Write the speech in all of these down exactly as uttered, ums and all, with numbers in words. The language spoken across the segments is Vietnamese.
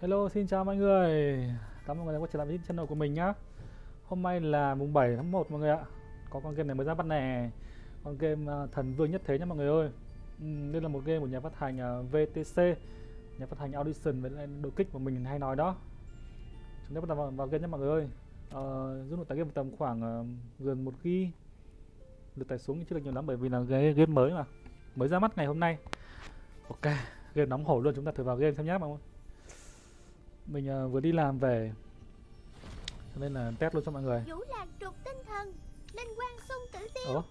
Hello, xin chào mọi người. Cảm ơn mọi người đã quay trở lại với channel của mình nhá. Hôm nay là mùng bảy tháng một mọi người ạ. Có con game này mới ra mắt nè. Con game uh, Thần Vương Nhất Thế nhá mọi người ơi. Uhm, đây là một game của nhà phát hành uh, vê tê xê, nhà phát hành Audition với lại đội kích mà mình hay nói đó. Chúng ta bắt đầu vào, vào game nhá mọi người ơi. Uh, Dung lượng tải game tầm khoảng uh, gần một gi-ga-bai. Được tải xuống chưa được nhiều lắm bởi vì là cái game mới mà. Mới ra mắt ngày hôm nay. Ok, game nóng hổi luôn, chúng ta thử vào game xem nhé mọi người. Mình uh, vừa đi làm về cho nên là test luôn cho mọi người. Vũ là trục tinh thần, linh quang xung tử tiêu. Ủa?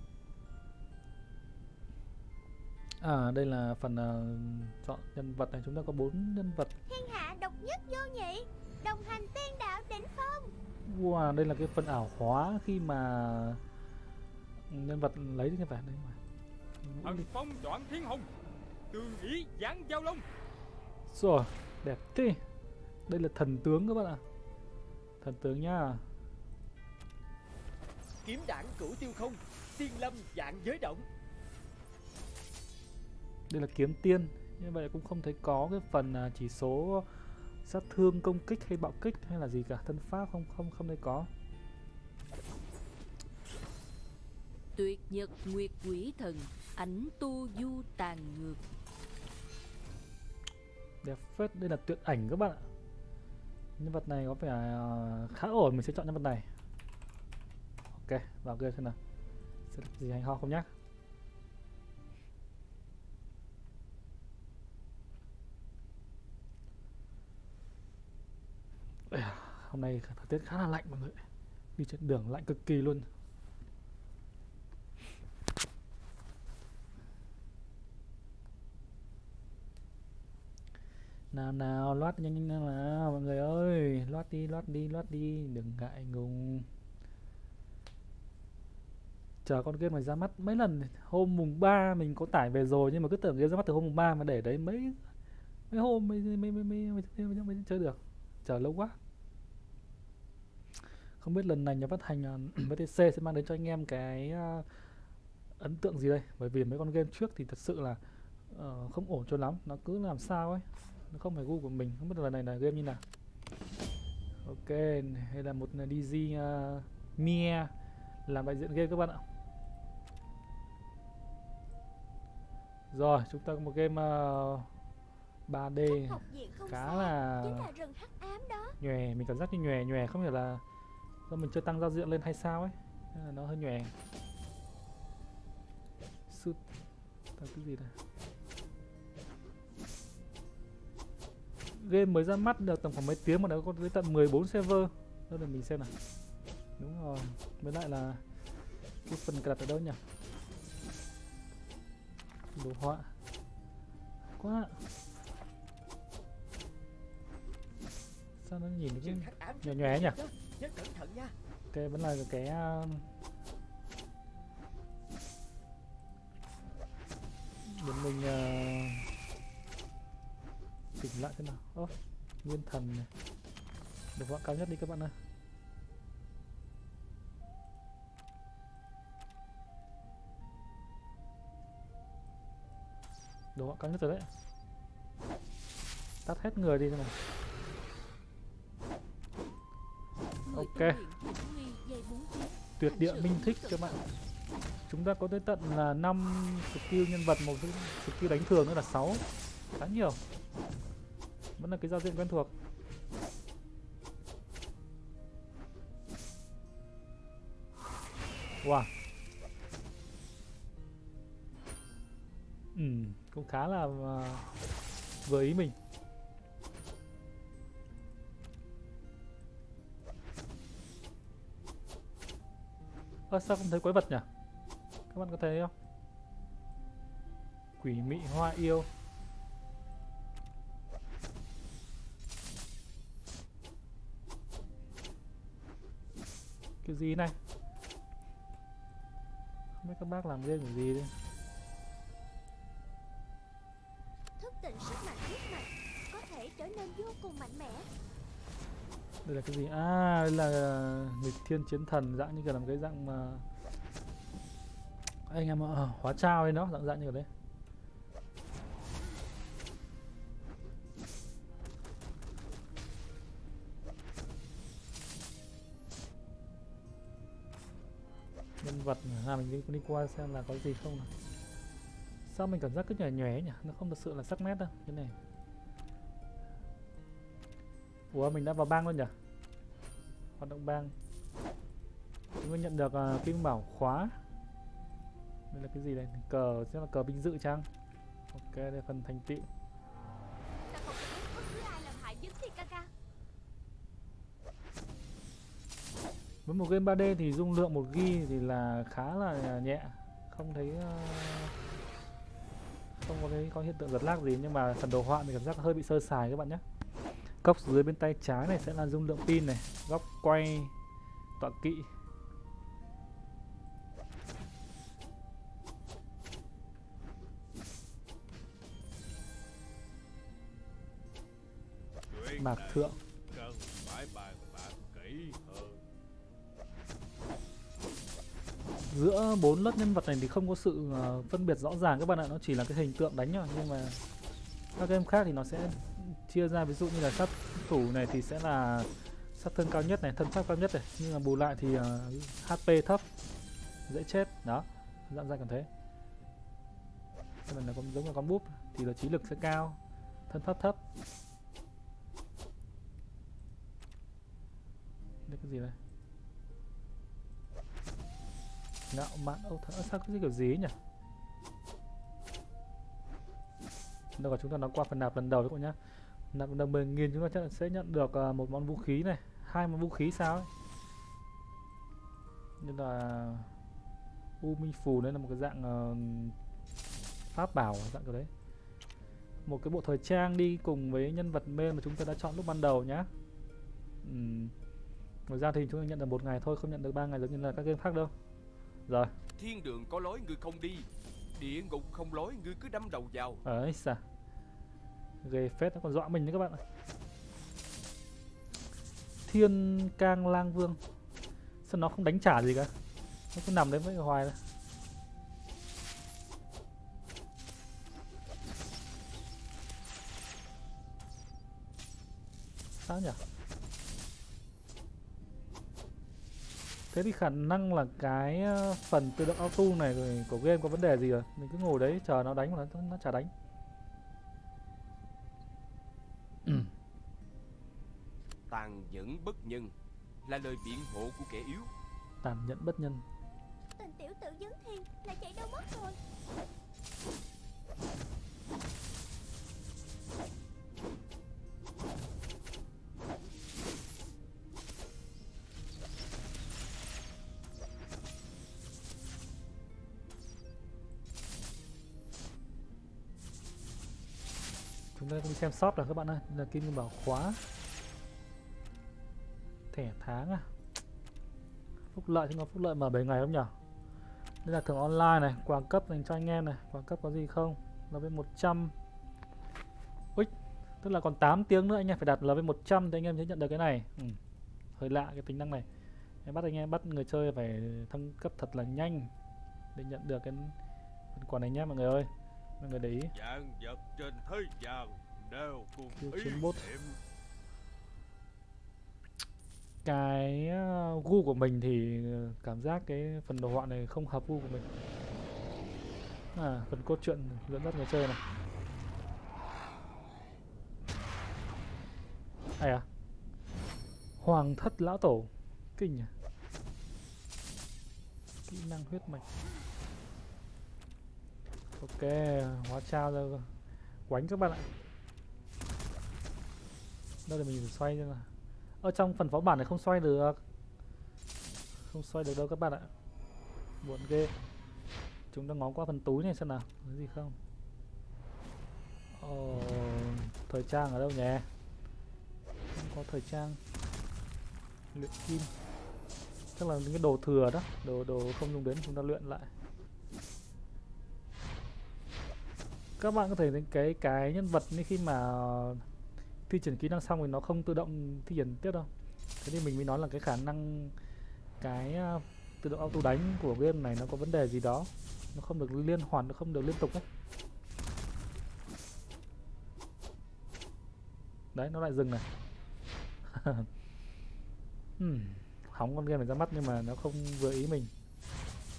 À đây là phần uh, chọn nhân vật này, chúng ta có bốn nhân vật. Thiên hạ độc nhất vô nhị, đồng hành tiên đạo đỉnh phong. Wow, đây là cái phần ảo hóa khi mà nhân vật lấy cái phải đấy mà. Thần phong đoạn thiên hùng, tường ý giáng giao long. Rồi, đẹp thế. Đây là thần tướng các bạn ạ. Thần tướng nhá. Kiếm đảng cửu tiêu không, tiên lâm dạng giới động. Đây là kiếm tiên. Như vậy cũng không thấy có cái phần chỉ số sát thương, công kích hay bạo kích hay là gì cả. Thân pháp không không không thấy có. Tuyệt nhật nguyệt quỷ thần, ảnh tu du tàn ngược. Đẹp phết, đây là tuyệt ảnh các bạn ạ. Nhân vật này có vẻ uh, khá ổn, mình sẽ chọn nhân vật này. Ok, vào game xem nào. Sẽ được gì hay ho không nhá. Hôm nay thời tiết khá là lạnh mọi người. Đi trên đường lạnh cực kỳ luôn. Nào nào, loát nhanh nhanh nào mọi người ơi. Loát đi, loát đi, loát đi. Đừng ngại ngùng. Chờ con game này ra mắt mấy lần. Hôm mùng ba mình có tải về rồi, nhưng mà cứ tưởng game ra mắt từ hôm mùng ba mà để đấy mấy mấy hôm mới mới mới mới, mới, mới, mới, mới chơi được. Chờ lâu quá. Không biết lần này nhà phát hành uh, vê tê xê sẽ mang đến cho anh em cái uh, ấn tượng gì đây. Bởi vì mấy con game trước thì thật sự là uh, không ổn cho lắm. Nó cứ làm sao ấy, nó không phải gu của mình. Không biết lần này là game như nào. Ok, hay là một đê giê uh, Mia làm đại diện game các bạn ạ. Rồi, chúng ta có một game uh, ba D khá là nhòe. Mình cảm giác như nhòe nhòe không phải là do mình chưa tăng giao diện lên hay sao ấy, nên là nó hơi nhòe. Shoot là cái gì đây? Game mới ra mắt được tầm khoảng mấy tiếng mà đã có tới tận mười bốn server. Đó là mình xem nào. Đúng rồi, với lại là cái phần cài đặt ở đâu nhỉ? Đồ họa quá. Sao nó nhìn cái nhòe nhòe nhỉ? Ok, vẫn là cái uh, để mình uh, chỉnh lại thế nào. Ố, nguyên thần này. Đồ họa cao nhất đi các bạn ơi. Đồ họa cao nhất rồi đấy. Tắt hết người đi thế này. Ok, tuyệt địa minh thích các bạn. Chúng ta có tới tận là năm skill nhân vật, một skill đánh thường nữa là sáu. Khá nhiều. Vẫn là cái giao diện quen thuộc. Wow. Ừ, cũng khá là uh, vừa ý mình. Ơ, sao không thấy quái vật nhỉ? Các bạn có thấy không? Quỷ mị hoa yêu. Cái gì này? Không biết các bác làm game cái gì đây? Thức tỉnh sức mạnh huyết mạch, có thể trở nên vô cùng mạnh mẽ. Đây là cái gì? À, đây là nghịch thiên chiến thần, dạng như kiểu là một cái dạng mà anh em uh, hóa trao đấy, nó dạng dạng như kiểu đấy. nhân vật là mình đi, đi qua xem là có gì không nào. Sao mình cảm giác cứ nhòe nhòe nhỉ, nó không thật sự là sắc nét đâu cái này. Ủa mình đã vào bang luôn nhỉ? Hoạt động bang. Chúng mình nhận được uh, kim bảo khóa. Đây là cái gì đây? Cờ, sẽ là cờ vinh dự chăng? Ok, đây là phần thành tựu. Ta không có biết bất cứ ai làm hại Dấn Thiên ca ca. Với một game ba D thì dung lượng một gi-ga-bai thì là khá là nhẹ, không thấy uh, không có thấy có hiện tượng giật lag gì, nhưng mà phần đồ họa thì cảm giác hơi bị sơ sài các bạn nhé. Góc dưới bên tay trái này sẽ là dung lượng pin này, góc quay, tọa kỵ. Mạc thượng. Cần phải bàn bạc kỹ hơn. Giữa bốn lớp nhân vật này thì không có sự uh, phân biệt rõ ràng các bạn ạ, nó chỉ là cái hình tượng đánh thôi, nhưng mà các game khác thì nó sẽ chia ra, ví dụ như là sát thủ này thì sẽ là sát thương cao nhất này, thân pháp cao nhất này, nhưng mà bù lại thì uh, hát pê thấp, dễ chết, đó, dạng ra cảm thế. Cái này là con giống là con búp thì là trí lực sẽ cao, thân pháp thấp. Đây cái gì đây? Ngạo mạn Âu Thắng, sao cái gì kiểu gì ấy nhỉ? Đâu cả chúng ta nói qua phần nạp lần đầu đấy các bạn nhá. Nạp lần đầu mười nghìn chúng ta chắc sẽ nhận được uh, một món vũ khí này, hai món vũ khí sao ấy. Như là U Minh Phù, đây là một cái dạng uh, pháp bảo dạng kiểu đấy. Một cái bộ thời trang đi cùng với nhân vật main mà chúng ta đã chọn lúc ban đầu nhá. Uhm. Ngoài ra thì chúng ta nhận được một ngày thôi, không nhận được ba ngày giống như là các game khác đâu. Rồi. Thiên đường có lối ngươi không đi, địa ngục không lối ngươi cứ đâm đầu vào. Ấy sao? Ghê phết, nó còn dọa mình đấy các bạn ạ. Thiên Cang Lang Vương. Sao nó không đánh trả gì cả? Nó cứ nằm đấy với hoài đấy. Sao nhỉ? Thế thì khả năng là cái phần tự động auto này rồi của game có vấn đề gì rồi. Mình cứ ngồi đấy chờ nó đánh mà nó, nó chả đánh. Tàn nhẫn bất nhân là lời biện hộ của kẻ yếu. Tàn nhẫn bất nhân. Tên tiểu tử Dấn Thiên lại chạy đâu mất rồi. Chúng ta đi xem shop rồi các bạn ơi, là kim bảo khóa. Thẻ tháng à. Phúc lợi thì có phúc lợi mở bảy ngày không nhỉ? Đây là thưởng online này, quà cấp dành cho anh em này, quà cấp có gì không? Level một trăm. Ui, tức là còn tám tiếng nữa anh em phải đạt level một trăm thì anh em sẽ nhận được cái này. Ừ. Hơi lạ cái tính năng này. Em bắt anh em bắt người chơi phải thăng cấp thật là nhanh để nhận được cái phần quà này nhé mọi người ơi. Mọi người để ý. Vạn vật trên thế gian đều cùng ý Chuyên bốt. niệm. Cái uh, gu của mình thì cảm giác cái phần đồ họa này không hợp gu của mình. À, phần cốt truyện dẫn dắt người chơi này. Ai à? Hoàng thất lão tổ. Kinh nhỉ? Kỹ năng huyết mạch. Ok, hóa trao ra quánh các bạn ạ. Đâu để mình phải xoay ra nào. Ở trong phần phó bản này không xoay được. Không xoay được đâu các bạn ạ. Buồn ghê. Chúng ta ngó qua phần túi này xem nào. Có gì không? Ồ, thời trang ở đâu nhỉ? Không có thời trang. Luyện kim. Chắc là những cái đồ thừa đó. Đồ đồ không dùng đến chúng ta luyện lại. Các bạn có thể thấy cái cái nhân vật như khi mà thi triển kỹ năng xong thì nó không tự động thi triển tiếp đâu. Thế thì mình mới nói là cái khả năng cái uh, tự động auto đánh của game này nó có vấn đề gì đó, nó không được liên hoàn, nó không được liên tục ấy. Đấy, nó lại dừng này. hmm, hóng con game này ra mắt nhưng mà nó không vừa ý mình.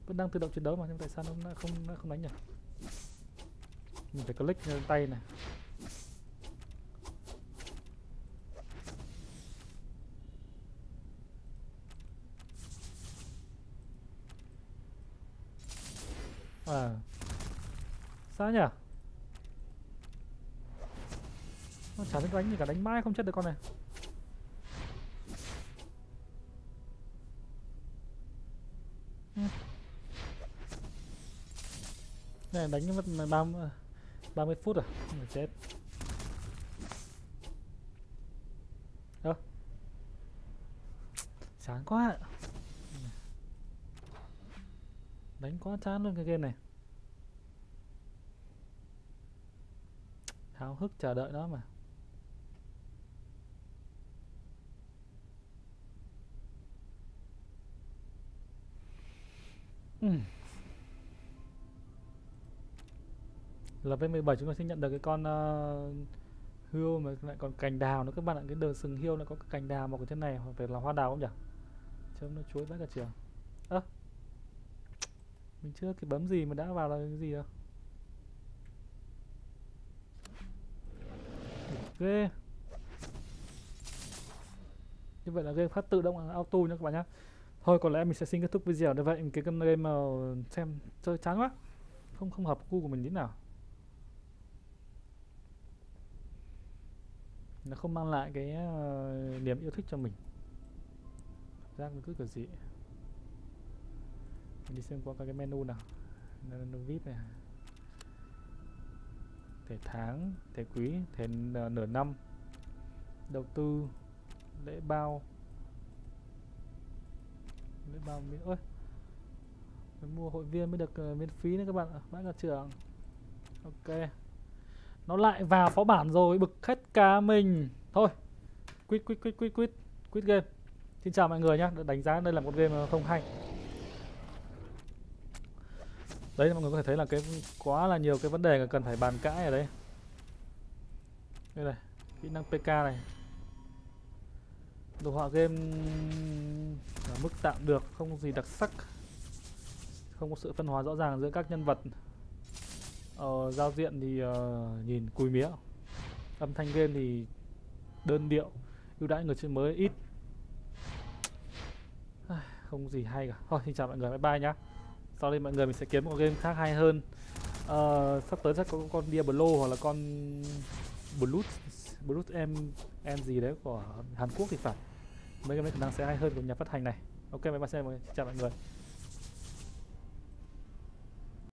Vẫn đang tự động chiến đấu mà, nhưng tại sao nó không nó không đánh nhỉ? Mình phải click tay này. À, sao nhỉ? Nó chả biết đánh gì cả, đánh mãi không chết được con này. Ừ. Này đánh mất ba mươi phút rồi, không phải chết. Ơ, chán quá. Đánh quá chán luôn cái game này. Háo hức chờ đợi nó mà. Ừ. Level mười bảy chúng ta sẽ nhận được cái con uh, hươu mà lại còn cành đào nữa các bạn ạ. Cái đờ sừng hươu nó có cái cành đào mọc ở trên này, hoặc phải là hoa đào không nhỉ? Trông nó chuối vãi cả trường. Ơ, à, mình chưa kịp bấm gì mà đã vào là cái gì đâu. Ghê. Như vậy là game phát tự động auto nha các bạn nhé. Thôi có lẽ mình sẽ xin kết thúc video như vậy. Cái con game mà xem chơi chán quá, không không hợp gu của mình tí nào. Nó không mang lại cái uh, niềm yêu thích cho mình. Giác nó cứ kiểu gì. Mình đi xem qua cái menu nào. Menu vê i pê này. Thẻ tháng, thẻ quý, thẻ nửa năm, đầu tư, lễ bao. Lễ bao miễn ơi. Mình mua hội viên mới được uh, miễn phí nữa các bạn ạ. Bác cả trường. Ok. Nó lại vào phó bản rồi, bực hết cả mình. Thôi, quit quit quit quit quit quit game. Xin chào mọi người nhé. Đánh giá đây là một game không hay. Đấy, mọi người có thể thấy là cái quá là nhiều cái vấn đề cần phải bàn cãi ở đây. Đây này, kỹ năng pê ca này. Đồ họa game ở mức tạm được, không có gì đặc sắc. Không có sự phân hóa rõ ràng giữa các nhân vật. Ờ, giao diện thì uh, nhìn cùi mía. Âm thanh game thì đơn điệu, ưu đãi người chơi mới ít. Không gì hay cả. Thôi xin chào mọi người, bye bye nhá. Sau đây mọi người mình sẽ kiếm một game khác hay hơn. Uh, sắp tới chắc có con Diablo hoặc là con Blood Blood em em gì đấy của Hàn Quốc thì phải. Mấy game này khả năng sẽ hay hơn của nhà phát hành này. Ok bye bye, xin chào mọi người.